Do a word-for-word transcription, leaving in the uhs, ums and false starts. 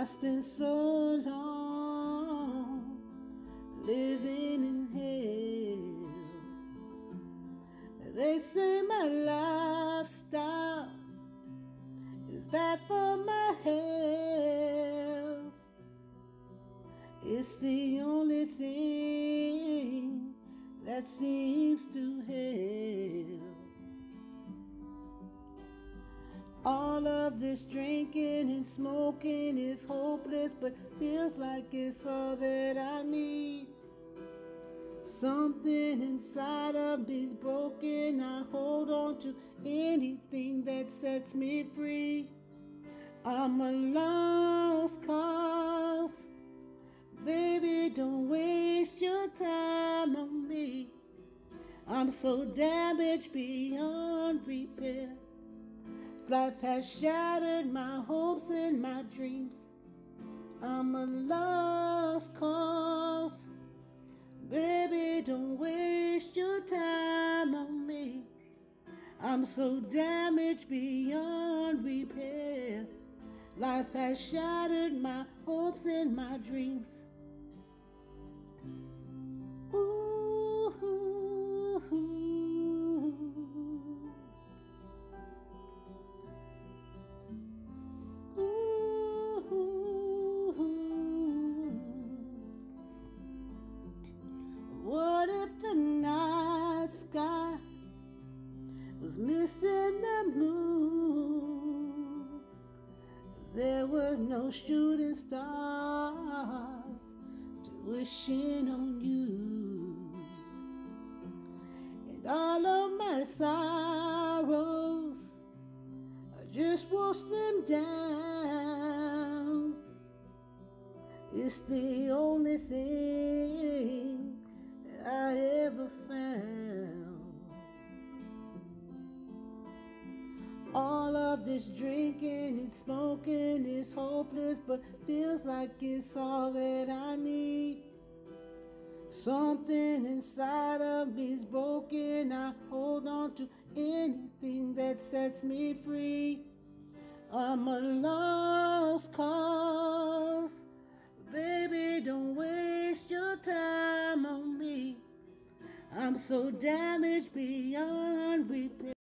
I spent so long living in hell. They say my lifestyle is bad for my health. It's the only thing that seems to help. All of this drinking and smoking is hopeless, but feels like it's all that I need. Something inside of me's broken. I hold on to anything that sets me free. I'm a lost cause. Baby, don't waste your time on me. I'm so damaged beyond repair. Life has shattered my hopes and my dreams. I'm a lost cause. Baby, don't waste your time on me. I'm so damaged beyond repair. Life has shattered my hopes and my dreams. Ooh, ooh, ooh. What if the night sky was missing the moon? There was no shooting stars to wishing on you. And all of my sorrows, I just washed them down. It's the only thing that I ever found. All of this drinking and smoking is hopeless, but feels like it's all that I need. Something inside of me's broken. I hold on to anything that sets me free. I'm a lost cause. Baby, don't waste your time on me. I'm so damaged beyond repair.